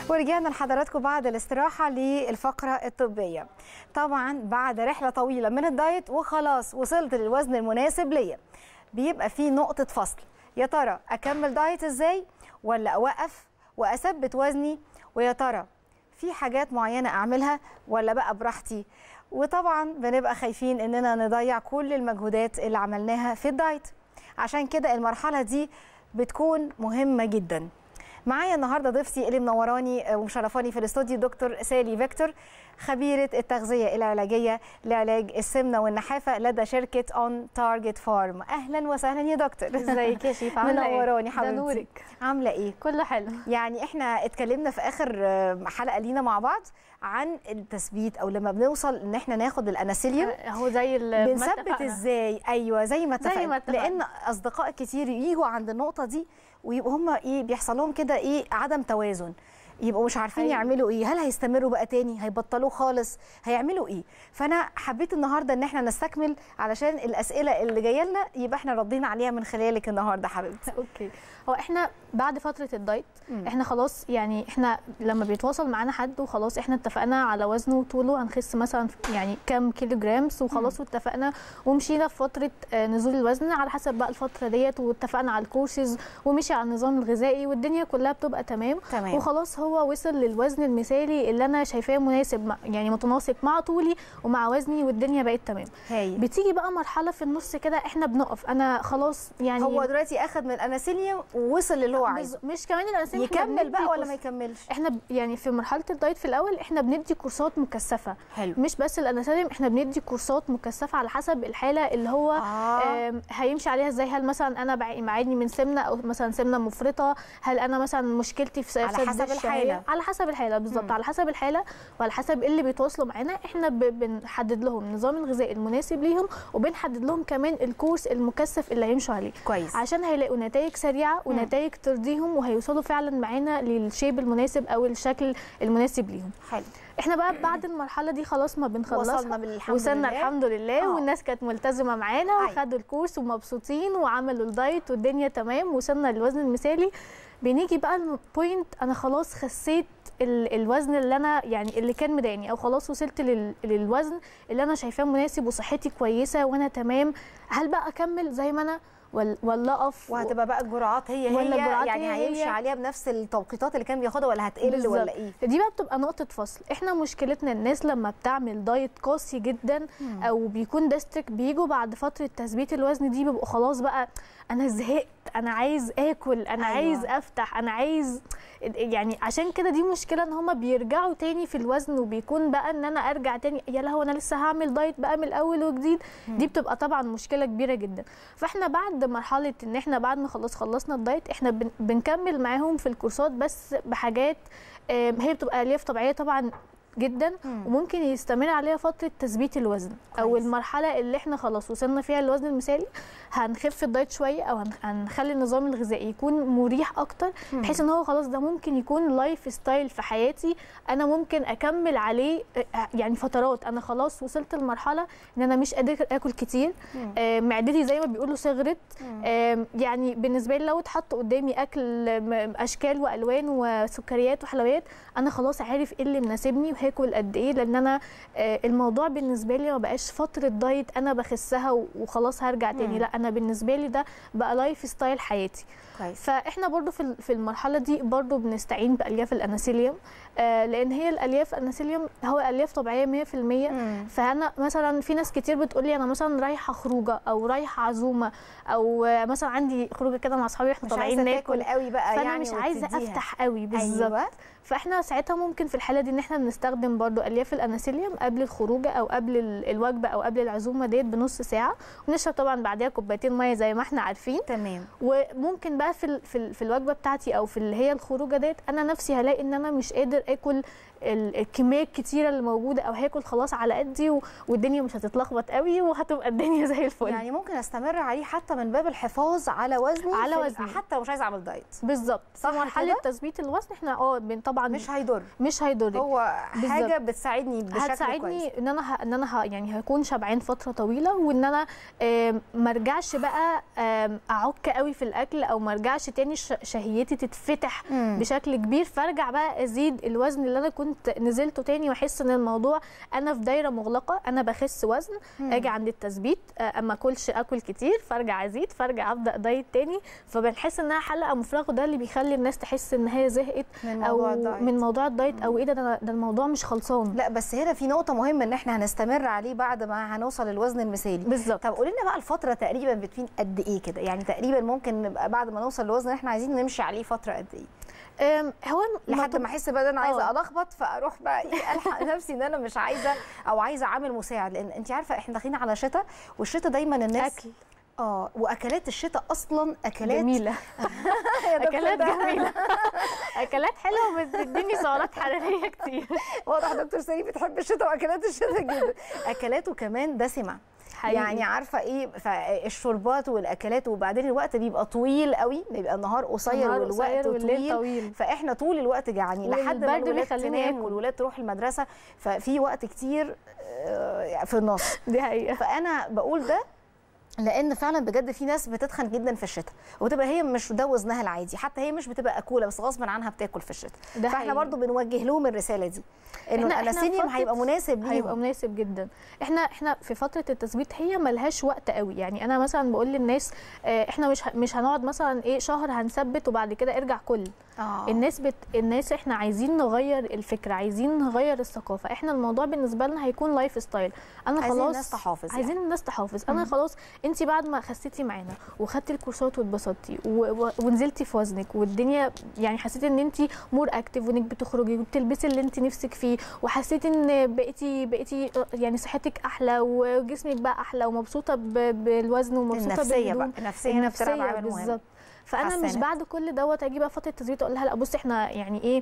ورجعنا لحضراتكم بعد الاستراحة للفقرة الطبية. طبعا بعد رحلة طويلة من الدايت وخلاص وصلت للوزن المناسب ليا، بيبقى في نقطة فصل. يا ترى أكمل دايت إزاي ولا أوقف وأثبت وزني؟ ويا ترى في حاجات معينة أعملها ولا بقى براحتي؟ وطبعا بنبقى خايفين إننا نضيع كل المجهودات اللي عملناها في الدايت، عشان كده المرحلة دي بتكون مهمة جدا. معايا النهارده ضيفتي اللي منوراني ومشرفاني في الاستوديو دكتور سالي فيكتور، خبيره التغذيه العلاجيه لعلاج السمنه والنحافه لدى شركه اون تارجت فارم. اهلا وسهلا يا دكتور. ازيك يا شيف؟ عامله ايه؟ منوراني حبيبتي. ده نورك. عامله ايه؟ كله حلو. يعني احنا اتكلمنا في اخر حلقه لينا مع بعض عن التثبيت، او لما بنوصل ان احنا ناخد الاناسيليوم اهو زي بنثبت ازاي. ايوه زي ما اتفقنا، لان اصدقاء كتير ييجوا عند النقطه دي ويبقوا هم بيحصل لهم كده عدم توازن، يبقوا مش عارفين يعملوا ايه، هل هيستمروا بقى تاني، هيبطلوا خالص، هيعملوا ايه؟ فانا حبيت النهارده ان احنا نستكمل علشان الاسئله اللي جايه لنا يبقى احنا ردينا عليها من خلالك النهارده حبيبتي. اوكي. هو احنا بعد فتره الدايت احنا خلاص، يعني احنا لما بيتواصل معانا حد وخلاص احنا اتفقنا على وزنه وطوله هنخس مثلا يعني كام كيلو جرامز وخلاص واتفقنا ومشينا في فتره نزول الوزن على حسب بقى الفتره ديت، واتفقنا على الكورسز ومشي على النظام الغذائي والدنيا كلها بتبقى تمام وخلاص هو وصل للوزن المثالي اللي انا شايفاه مناسب، يعني متناسق مع طولي ومع وزني والدنيا بقت تمام. بتيجي بقى مرحله في النص كده احنا بنقف، انا خلاص يعني هو دلوقتي اخد من الاناسيليوم ووصل اللي هو عايزه، مش كمان الاناسيليوم يكمل بقى ولا ما يكملش؟ احنا يعني في مرحله الدايت في الاول احنا بندي كورسات مكثفه. حلو. مش بس الاناسيليوم، احنا بندي كورسات مكثفه على حسب الحاله اللي هو هيمشي عليها ازاي. هل مثلا انا معاني من سمنه او مثلا سمنه مفرطه، هل انا مثلا مشكلتي في على حسب الحاله. على حسب الحاله بالظبط، على حسب الحاله وعلى حسب اللي بيتواصلوا معانا احنا بنحدد لهم النظام الغذائي المناسب ليهم، وبنحدد لهم كمان الكورس المكثف اللي هيمشوا عليه كويس، عشان هيلاقوا نتائج سريعه ونتائج ترضيهم وهيوصلوا فعلا معانا للشيب المناسب او الشكل المناسب ليهم. حلو. احنا بقى بعد المرحله دي خلاص ما بنخلصها وصلنا الحمد لله والناس كانت ملتزمه معانا وخدوا الكورس ومبسوطين وعملوا الدايت والدنيا تمام، وصلنا للوزن المثالي. بنيجي بقى البوينت انا خلاص خسيت الوزن اللي انا يعني اللي كان مضايقني، او خلاص وصلت للوزن اللي انا شايفاه مناسب وصحتي كويسه وانا تمام. هل بقى اكمل زي ما انا ولا اقف؟ وهتبقى بقى الجرعات هي يعني هيمشي عليها بنفس التوقيتات اللي كان بياخدها ولا هتقل بالزبط. ولا ايه؟ دي بقى بتبقى نقطه فصل. احنا مشكلتنا الناس لما بتعمل دايت قاسي جدا او بيكون داستريك بيجوا بعد فتره تثبيت الوزن دي بيبقوا خلاص بقى انا زهقت، انا عايز اكل، انا عايز افتح، انا عايز يعني. عشان كده دي مشكله ان هم بيرجعوا تاني في الوزن، وبيكون بقى ان انا ارجع تاني يا لهوي انا لسه هعمل دايت بقى من الاول وجديد. دي بتبقى طبعا مشكله كبيره جدا. فاحنا بعد مرحله ان احنا بعد ما خلصنا الدايت احنا بنكمل معاهم في الكورسات بس بحاجات هي بتبقى الياف طبيعيه طبعا جدا وممكن يستمر عليها فتره تثبيت الوزن او المرحله اللي احنا خلاص وصلنا فيها للوزن المثالي. هنخف الدايت شويه او هنخلي النظام الغذائي يكون مريح اكتر بحيث ان هو خلاص ده ممكن يكون لايف ستايل في حياتي، انا ممكن اكمل عليه يعني فترات. انا خلاص وصلت لمرحله ان انا مش قادر اكل كتير، معدتي زي ما بيقولوا صغرت. يعني بالنسبه لي لو اتحط قدامي اكل اشكال والوان وسكريات وحلويات انا خلاص عارف ايه اللي مناسبني هاكل قد ايه، لان انا الموضوع بالنسبه لي ما بقاش فتره دايت انا بخسها وخلاص هرجع تاني. لا انا بالنسبه لي ده بقى لايف ستايل حياتي. فاحنا برضو في المرحله دي برضو بنستعين بالياف الاناسيليوم، لان هي الالياف الاناسيليوم هو الياف طبيعيه 100%. فانا مثلا في ناس كتير بتقول لي انا مثلا رايحه خروجه او رايحه عزومه او مثلا عندي خروجه كده مع اصحابي احنا طالعين ناكل قوي بقى، فانا يعني مش عايزه افتح قوي بالظبط. أيوة. فاحنا ساعتها ممكن في الحاله دي ان احنا بنستخدم برضو الياف الاناسيليوم قبل الخروجه او قبل الوجبه او قبل العزومه ديت بنص ساعه، ونشرب طبعا بعديها كوبايتين ميه زي ما احنا عارفين. تمام. وممكن بقى في الوجبه بتاعتي او في اللي هي الخروجه ديت انا نفسي هلاقي ان انا مش قادر اكل الكميه الكتيره اللي موجوده او هاكل خلاص على قدي والدنيا مش هتتلخبط قوي وهتبقى الدنيا زي الفل. يعني ممكن استمر عليه حتى من باب الحفاظ على وزني حتى لو مش عايزه اعمل دايت. بالظبط. في مرحله تثبيت الوزن احنا طبعا مش هيضر هو حاجه بتساعدني بشكل كويس. هتساعدني ان انا يعني هكون شبعان فتره طويله، وان انا ما ارجعش بقى اعك قوي في الاكل، او ما ارجعش تاني شهيتي تتفتح بشكل كبير، فارجع بقى ازيد الوزن اللي انا كنت نزلته تاني، واحس ان الموضوع انا في دايره مغلقه، انا بخس وزن، اجي عند التثبيت اما اكلش اكل كتير، فارجع ازيد، فارجع ابدا دايت تاني، فبنحس انها حلقه مفرغه، وده اللي بيخلي الناس تحس ان هي زهقت من موضوع الدايت، او ايه ده الموضوع مش خلصان. لا بس هنا في نقطه مهمه ان احنا هنستمر عليه بعد ما هنوصل للوزن المثالي. بالظبط. طب قولي لنا بقى الفتره تقريبا بتفين قد ايه كده؟ يعني تقريبا ممكن نبقى بعد ما نوصل للوزن اللي احنا عايزين نمشي عليه فتره قد ايه؟ هو لحد ما احس بقى انا عايزه الخبط، فاروح بقى الحق نفسي ان انا مش عايزه، او عايزه عامل مساعد، لان انت عارفه احنا داخلين على شتاء، والشتاء دايما الناس اكل واكلات الشتاء اصلا اكلات جميله اكلات جميله اكلات حلوه وبتديني سعرات حراريه كتير. واضح دكتور سليم بتحب الشتاء واكلات الشتاء جدا. اكلاته كمان دسمه حقيقي. يعني عارفه ايه، فالشوربات والاكلات، وبعدين الوقت بيبقى طويل قوي، بيبقى النهار قصير والوقت طويل، فاحنا طول الوقت جعانين لحد ما الولاد تنام والولاد تروح المدرسه، ففي وقت كتير في النص. دي حقيقه. فانا بقول ده لان فعلا بجد في ناس بتتخن جدا في الشتاء، وتبقى هي مش ده وزنها العادي، حتى هي مش بتبقى اكوله، بس غصب عنها بتاكل في الشتاء. فاحنا برضو بنوجه لهم الرساله دي، انه الانسولين هيبقى مناسب ليهم، هيبقى مناسب جدا. احنا في فتره التثبيت هي ملهاش وقت قوي، يعني انا مثلا بقول للناس احنا مش هنقعد مثلا شهر هنثبت وبعد كده ارجع كل. الناس احنا عايزين نغير الفكره، عايزين نغير الثقافه، احنا الموضوع بالنسبه لنا هيكون لايف ستايل. انا عايزين خلاص الناس تحافظ، عايزين الناس تحافظ. انا خلاص انت بعد ما خسيتي معانا وخدتي الكورسات واتبسطتي ونزلتي في وزنك، والدنيا يعني حسيتي ان انت مور اكتف، وانك بتخرجي وبتلبسي اللي انت نفسك فيه، وحسيتي ان بقيتي يعني صحتك احلى وجسمك بقى احلى ومبسوطه بالوزن ومبسوطه النفسيه بقى النفسيه بالظبط. فانا مش بعد كل دوت اجي بقى فتره تثبيت اقول لها لا بصي احنا يعني ايه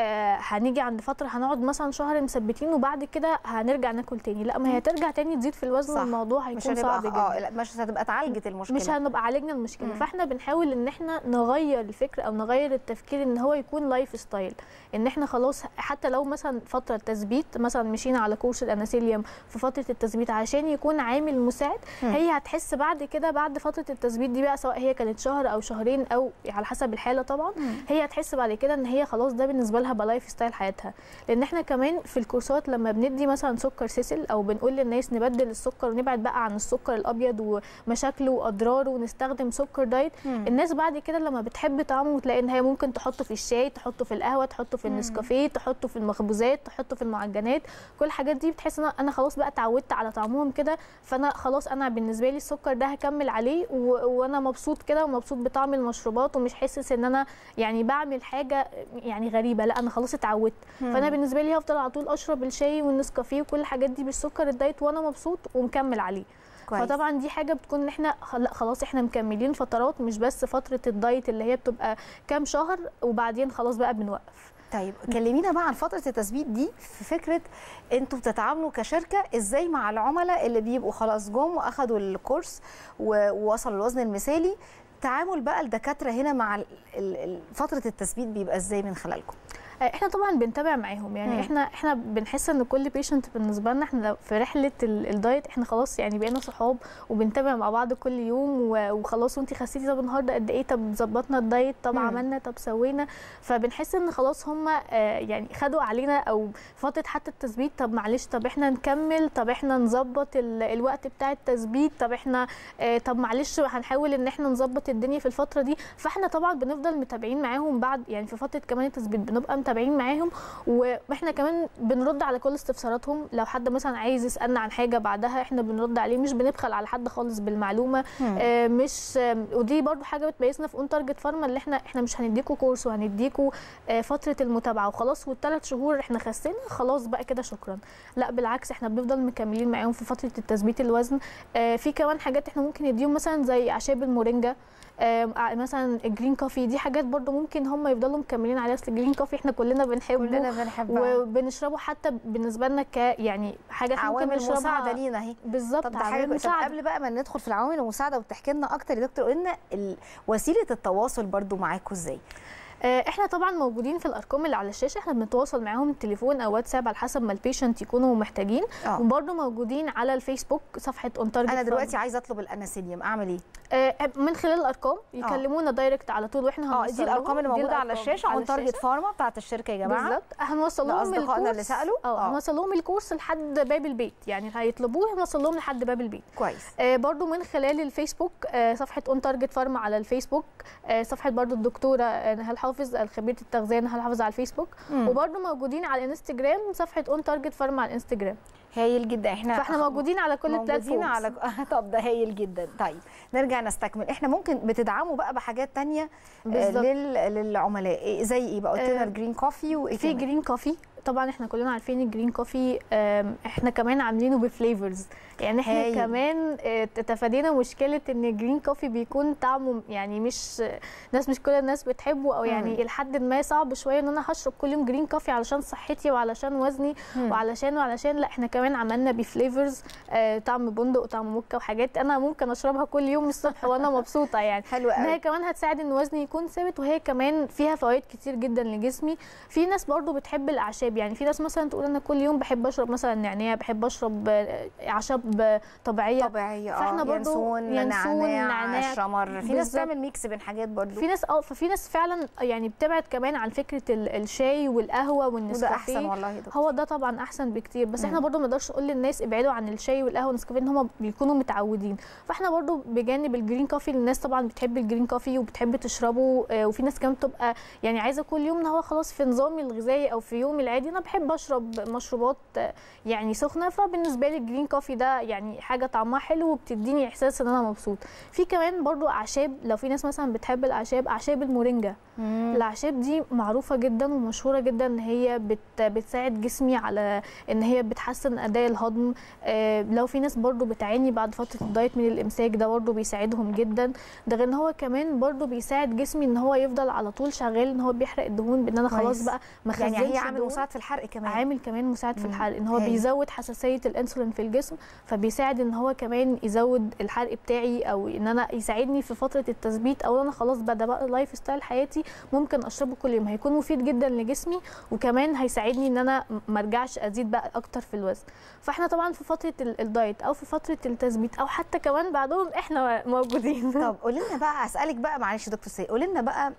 هنيجي عند فتره هنقعد مثلا شهر مثبتين وبعد كده هنرجع ناكل تاني، لا ما هي ترجع تاني تزيد في الوزن، والموضوع هيكون صعب جدا. لا مش هتبقى اتعالجت المشكله، مش هنبقى عالجنا المشكله. فاحنا بنحاول ان احنا نغير الفكر او نغير التفكير، ان هو يكون لايف ستايل، ان احنا خلاص حتى لو مثلا فتره تثبيت مثلا مشينا على كورس الاناسيليوم في فتره التثبيت عشان يكون عامل مساعد، هي هتحس بعد كده بعد فتره التثبيت دي بقى سواء هي كانت شهر او شهرين او على حسب الحاله طبعا، هي هتحس بعد كده ان هي خلاص ده بالنسبه لها بقى لايف ستايل حياتها. لان احنا كمان في الكورسات لما بندي مثلا سكر سيسل او بنقول للناس نبدل السكر ونبعد بقى عن السكر الابيض ومشاكله واضراره ونستخدم سكر دايت، الناس بعد كده لما بتحب طعمه وتلاقي ان هي ممكن تحطه في الشاي، تحطه في القهوه، تحطه في النسكافيه، تحطه في المخبوزات، تحطه في المعجنات، كل الحاجات دي بتحس ان انا خلاص بقى اتعودت على طعمهم كده، فانا خلاص انا بالنسبه لي السكر ده هكمل عليه وانا مبسوط كده ومبسوط بطعم المشروبات، ومش حاسس ان انا يعني بعمل حاجه يعني غريبه، لا انا خلاص اتعودت. فانا بالنسبه لي هفضل على طول اشرب الشاي والنسكافيه وكل الحاجات دي بالسكر الدايت وانا مبسوط ومكمل عليه. كويس. فطبعا دي حاجه بتكون ان احنا لا خلاص احنا مكملين فترات، مش بس فتره الدايت اللي هي بتبقى كام شهر وبعدين خلاص بقى بنوقف. طيب كلمينا بقى عن فتره التثبيت دي، في فكره انتوا بتتعاملوا كشركه ازاي مع العملاء اللي بيبقوا خلاص جم واخدوا الكورس ووصلوا الوزن المثالي، تعامل بقى الدكاتره هنا مع فتره التثبيت بيبقى ازاي من خلالكم؟ احنا طبعا بنتابع معاهم، يعني احنا بنحس ان كل بيشنت بالنسبه لنا احنا في رحله الدايت احنا خلاص يعني بقينا صحاب وبنتابع مع بعض كل يوم، وخلاص وانت خسيتي طب النهارده قد ايه، طب ظبطنا الدايت، طب عملنا، طب سوينا، فبنحس ان خلاص هم يعني خدوا علينا او فتره حتى التثبيت، طب معلش طب احنا نكمل، طب احنا نظبط الوقت بتاع التثبيت، طب احنا طب معلش هنحاول ان احنا نظبط الدنيا في الفتره دي. فاحنا طبعا بنفضل متابعين معاهم بعد يعني في فتره كمان التثبيت بنبقى متابعين معاهم، واحنا كمان بنرد على كل استفساراتهم. لو حد مثلا عايز يسالنا عن حاجه بعدها احنا بنرد عليه، مش بنبخل على حد خالص بالمعلومه. مش ودي برضو حاجه بتميزنا في اون تارجت فارما، اللي احنا مش هنديكوا كورس وهنديكوا فتره المتابعه وخلاص والثلاث شهور احنا خسينا خلاص بقى كده شكرا، لا بالعكس احنا بنفضل مكملين معاهم في فتره التثبيت الوزن. في كمان حاجات احنا ممكن نديهم مثلا زي اعشاب المورينجا، مثلا الجرين كوفي، دي حاجات برضو ممكن هم يفضلوا مكملين عليها. اصل الجرين كوفي احنا كلنا بنحبه وبنشربه، حتى بالنسبه لنا يعني حاجه عوامل مساعده لينا اهي. بالظبط. طب قبل بقى ما ندخل في العوامل المساعده وتحكي لنا اكتر يا دكتور، قلنا وسيله التواصل برضو معاكم ازاي؟ احنا طبعا موجودين في الارقام اللي على الشاشه، احنا بنتواصل معاهم تليفون او واتساب على حسب ما البيشنت يكونوا محتاجين. وبرده موجودين على الفيسبوك صفحه اون تارجت. انا دلوقتي عايزه اطلب الاناسيليوم اعمل ايه؟ من خلال الارقام يكلمونا دايركت على طول، واحنا دي الارقام اللي موجوده على الشاشه اون تارجت فارما بتاعت الشركه يا جماعه. بالظبط، هنوصل لهم اصدقائنا اللي سالوا هنوصل لهم الكورس لحد باب البيت، يعني هيطلبوه هنوصل لهم لحد باب البيت. كويس. برده من خلال الفيسبوك صفحه اون تارجت فارما على الفيسبوك، صفحه برده الدكتوره نهال حافظ خبيره التغذيه نهال حافظ على الفيسبوك، وبرده موجودين على الانستجرام صفحه اون تارجت فارما على الانستجرام. هايل جدا. فاحنا موجودين على كل البلاتفورمز. طب ده هايل جدا. طيب نرجع نستكمل. احنا ممكن بتدعموا بقى بحاجات تانية للعملاء زي ايه بقى؟ قلت لنا الجرين كوفي وايه في جرين كوفي. طبعا احنا كلنا عارفين الجرين كوفي، احنا كمان عاملينه بفليفرز، يعني احنا كمان تفادينا مشكله ان الجرين كوفي بيكون طعمه يعني مش كل الناس بتحبه، او يعني لحد ما صعب شويه ان انا هشرب كل يوم جرين كوفي علشان صحتي وعلشان وزني وعلشان لا، احنا كمان عملنا بفليفرز، طعم بندق وطعم موكا وحاجات انا ممكن اشربها كل يوم الصبح وانا مبسوطه يعني. حلو قوي. هي كمان هتساعد ان وزني يكون ثابت، وهي كمان فيها فوائد كتير جدا لجسمي. في ناس برضو بتحب الاعشاب، يعني في ناس مثلا تقول انا كل يوم بحب اشرب مثلا نعناع، بحب اشرب اعشاب طبيعيه فاحنا برضو ينسون نعناع الشمر. في ناس بتعمل ميكس بين حاجات برضو. ففي ناس فعلا يعني بتبعد كمان عن فكره الشاي والقهوه والنسكافيه. وده احسن والله دكتور. هو ده طبعا احسن بكتير، بس احنا برضو ما نقدرش نقول للناس ابعدوا عن الشاي والقهوه والنسكافيه ان هم بيكونوا متعودين. فاحنا برضو بجانب الجرين كوفي، الناس طبعا بتحب الجرين كوفي وبتحب تشربه، وفي ناس كمان بتبقى يعني عايزه كل يوم ان هو خلاص في نظامي الغذائي او في يومي العادي انا بحب اشرب مشروبات يعني سخنه، فبالنسبه لي الجرين كوفي ده يعني حاجه طعمها حلو وبتديني احساس ان انا مبسوط. في كمان برضو اعشاب، لو في ناس مثلا بتحب الاعشاب، اعشاب المورينجا. الاعشاب دي معروفه جدا ومشهوره جدا ان هي بتساعد جسمي على ان هي بتحسن اداء الهضم. لو في ناس برضو بتعاني بعد فتره الدايت من الامساك، ده برضو بيساعدهم جدا. ده غير ان هو كمان برضو بيساعد جسمي ان هو يفضل على طول شغال، ان هو بيحرق الدهون، بان انا خلاص بقى ما خزنش. يعني هي عامل مساعد في الحرق كمان. عامل كمان مساعد في الحرق، ان هو بيزود حساسيه الانسولين في الجسم، فبيساعد ان هو كمان يزود الحرق بتاعي، او ان انا يساعدني في فتره التثبيت، او انا خلاص بدا بقى لايف ستايل حياتي ممكن اشربه كل يوم، هيكون مفيد جدا لجسمي، وكمان هيساعدني ان انا ما ارجعش ازيد بقى اكتر في الوزن. فاحنا طبعا في فتره الدايت او في فتره التثبيت او حتى كمان بعدهم احنا موجودين. طب قولي لنا بقى، اسالك بقى معلش يا دكتور سي، قولي لنا بقى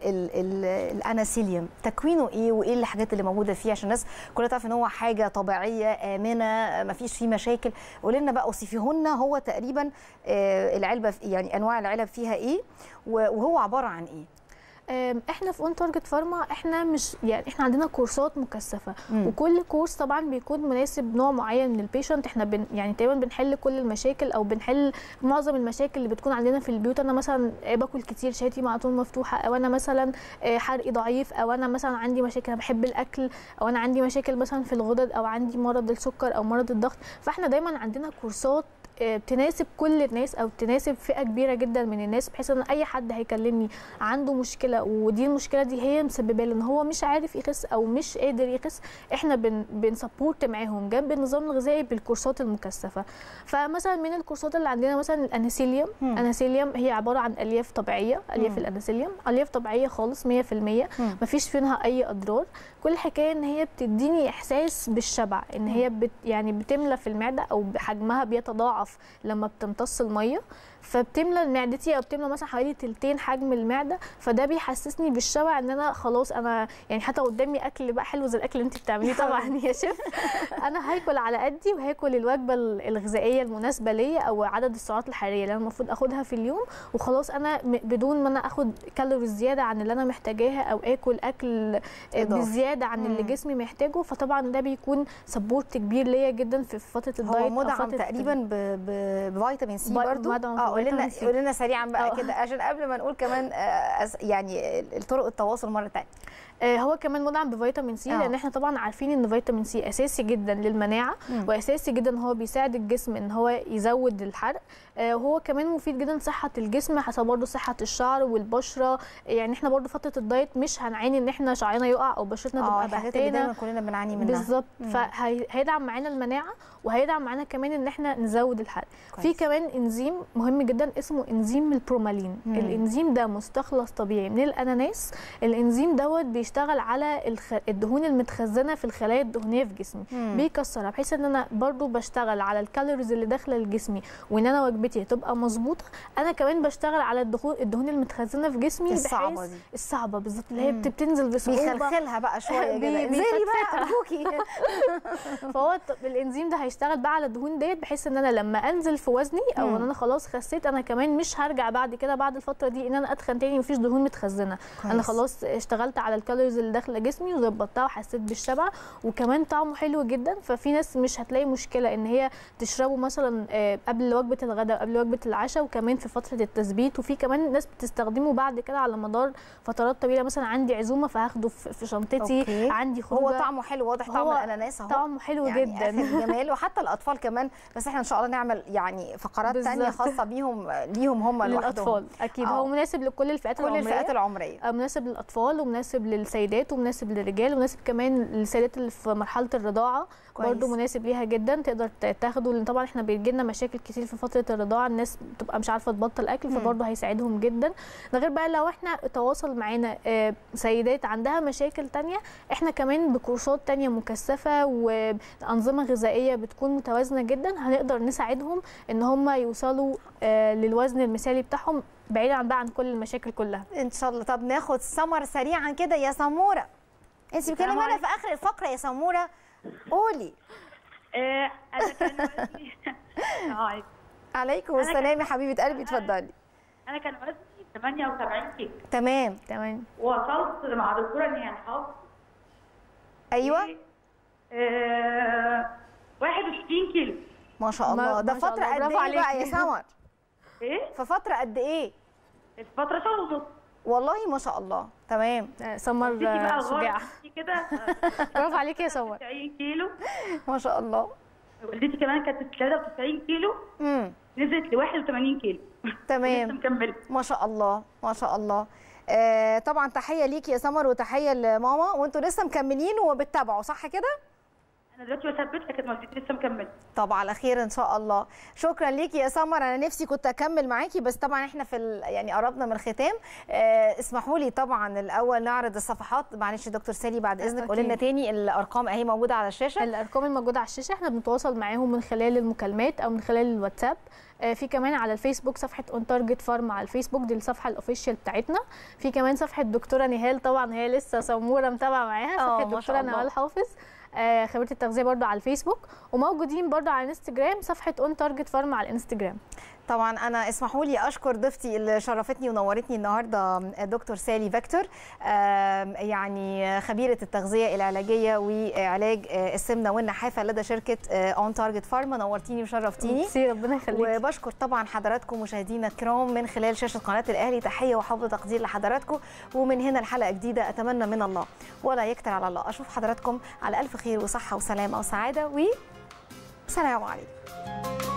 الاناسيليوم تكوينه ايه، وايه الحاجات اللي موجوده فيه عشان الناس كلها تعرف ان هو حاجه طبيعيه امنه ما فيش فيه مشاكل. قولي لنا بقى، اوصفيه لنا هو تقريبا العلبه يعني انواع العلب فيها ايه، وهو عباره عن ايه؟ احنا في اون تارجت فارما احنا مش يعني احنا عندنا كورسات مكثفه، وكل كورس طبعا بيكون مناسب نوع معين من البيشنت. احنا يعني تقريبا بنحل كل المشاكل او بنحل معظم المشاكل اللي بتكون عندنا في البيوت. انا مثلا باكل كتير، شهيتي مع طول مفتوحه، او انا مثلا حرقي ضعيف، او انا مثلا عندي مشاكل انا بحب الاكل، او انا عندي مشاكل مثلا في الغدد، او عندي مرض السكر او مرض الضغط. فاحنا دايما عندنا كورسات تناسب كل الناس او تناسب فئه كبيره جدا من الناس، بحيث ان اي حد هيكلمني عنده مشكله ودي المشكله دي هي مسببه له ان هو مش عارف يخس او مش قادر يخس، احنا بنسبورت معاهم جنب النظام الغذائي بالكورسات المكثفه. فمثلا من الكورسات اللي عندنا مثلا الاناسيليوم. الاناسيليوم هي عباره عن الياف طبيعيه، الياف الاناسيليوم الياف طبيعيه خالص 100%، مفيش فيها اي اضرار. كل الحكايه ان هي بتديني احساس بالشبع، ان هي يعني بتملى في المعده، او حجمها بيتضاعف لما بتمتص الميه، فبتملى معدتي او بتملى مثلا حوالي تلتين حجم المعده، فده بيحسسني بالشبع، ان انا خلاص انا يعني حتى قدامي اكل بقى حلو زي الاكل اللي انت بتعمليه طبعا يا شيف، انا هاكل على قدي وهاكل الوجبه الغذائيه المناسبه ليا، او عدد السعرات الحراريه اللي انا المفروض اخدها في اليوم، وخلاص انا بدون ما انا اخد كالوريز زياده عن اللي انا محتاجاها، او اكل بزياده عن اللي جسمي محتاجه. فطبعا ده بيكون سبورت كبير ليا جدا في فتره الدايت. هو مدعم تقريبا بفيتامين سي برضه. قول لنا سريعا بقى كده عشان قبل ما نقول كمان يعني طرق التواصل مره ثانيه. هو كمان مدعم بفيتامين سي، لان احنا طبعا عارفين ان فيتامين سي اساسي جدا للمناعه، واساسي جدا هو بيساعد الجسم ان هو يزود الحرق. وهو كمان مفيد جدا لصحه الجسم، حسب برضه صحه الشعر والبشره. يعني احنا برضه فتره الدايت مش هنعاني ان احنا شعرنا يقع او بشرتنا تبقى بهتانه، دايما كلنا بنعاني منها بالظبط. فهيدعم معانا المناعه، وهيدعم معانا كمان ان احنا نزود الحرق. في كمان انزيم مهم جدا اسمه انزيم البرومالين. الانزيم ده مستخلص طبيعي من الاناناس. الانزيم دوت بيشتغل على الدهون المتخزنه في الخلايا الدهنيه في جسمي، بيكسرها بحيث ان انا برضو بشتغل على الكالوريز اللي داخله لجسمي، وان انا وجبتي تبقى مظبوطه. انا كمان بشتغل على الدهون المتخزنه في جسمي الصعبه دي، الصعبه بالظبط، اللي هي بتنزل بصعوبه، بيخلخلها بقى شويه كده، انزلي بقى ارجوكي. فهو الانزيم ده هيشتغل بقى على الدهون ديت، بحيث ان انا لما انزل في وزني او ان انا خلاص خسيت، انا كمان مش هرجع بعد كده بعد الفتره دي ان انا اتخن تاني مفيش دهون متخزنه. انا خلاص اشتغلت على الكالوريز اللي داخله جسمي وظبطتها وحسيت بالشبع، وكمان طعمه حلو جدا. ففي ناس مش هتلاقي مشكله ان هي تشربه مثلا قبل وجبه الغداء وقبل وجبه العشاء، وكمان في فتره التثبيت. وفي كمان ناس بتستخدمه بعد كده على مدار فترات طويله، مثلا عندي عزومه فهاخده في شنطتي، عندي خروجه. هو طعمه حلو، واضح طعم الاناناس اهو، طعمه حلو يعني جدا، جمال. وحتى الاطفال كمان، بس احنا ان شاء الله نعمل يعني فقرات ثانيه خاصه بيهم ليهم هم لوحدهم. للاطفال اكيد. هو مناسب لكل الفئات العمريه، كل الفئات العمريه، مناسب للاطفال ومناسب للسيدات ومناسب للرجال ومناسب كمان للسيدات اللي في مرحله الرضاعه، برضه مناسب ليها جدا. تقدر تاخده، لان طبعا احنا بيجي لنا مشاكل كتير في فتره الرضاعه، الناس بتبقى مش عارفه تبطل اكل، فبرضه هيساعدهم جدا. ده غير بقى لو احنا تواصل معانا سيدات عندها مشاكل تانية، احنا كمان بكورسات تانية مكثفه وانظمه غذائيه بتكون متوازنه جدا، هنقدر نساعدهم ان هم يوصلوا للوزن المثالي بتاعهم، بعيدا عن كل المشاكل كلها ان شاء الله. طب ناخد سمر سريعا كده يا سموره، انت بتكلمي في اخر الفقره يا سموره، قولي. انا كان وزني عليكم السلام يا حبيبه قلبي، اتفضلي. انا كان وزني 78 كيلو. تمام. وصلت مع دكتوره نهال حافظ. ايوه. 61 كيلو. ما شاء الله. ده فتره قد ايه بقى يا سمر؟ ايه؟ في فتره قد ايه؟ في فتره شهر ونص. والله ما شاء الله. تمام. سمر شجاعه كده. برافو عليكي يا سمر. 90 كيلو ما شاء الله. والدتي كمان كانت 93 كيلو، نزلت ل 81 كيلو. تمام. لسه مكمله. ما شاء الله ما شاء الله. طبعا تحيه ليكي يا سمر وتحيه لماما، وانتوا لسه مكملين وبتتابعوا صح كده؟ انا دلوقتي بثبت، لكن والدتي لسه مكمله. طب على خير ان شاء الله. شكرا ليكي يا سمر، انا نفسي كنت اكمل معاكي، بس طبعا احنا في يعني قربنا من الختام. اسمحوا لي طبعا الاول نعرض الصفحات. معلش دكتور سالي بعد اذنك قولي لنا تاني الارقام اهي موجوده على الشاشه. الارقام الموجوده على الشاشه احنا بنتواصل معاهم من خلال المكالمات او من خلال الواتساب. في كمان على الفيسبوك صفحه اون تارجت فارما على الفيسبوك، دي الصفحه الاوفيشال بتاعتنا. في كمان صفحه دكتوره نهال، طبعا هي لسه سموره متابعه معاها، صفحه دكتوره نهال حافظ خبيره التغذيه برضو على الفيسبوك، وموجودين برضو على الانستجرام صفحه اون تارجت فارما على الانستجرام. طبعا انا اسمحوا لي اشكر ضيفتي اللي شرفتني ونورتني النهارده دكتور سالي فيكتور، يعني خبيره التغذيه العلاجيه وعلاج السمنه والنحافه لدى شركه اون تارجت فارما. نورتيني وشرفتيني. ميرسي، ربنا يخليكي. وبشكر طبعا حضراتكم مشاهدينا الكرام من خلال شاشه قناه الاهلي. تحيه وحب تقدير لحضراتكم، ومن هنا الحلقه جديده اتمنى من الله ولا يكتر على الله اشوف حضراتكم على الف خير وصحه وسلامه وسعاده، وسلام عليكم.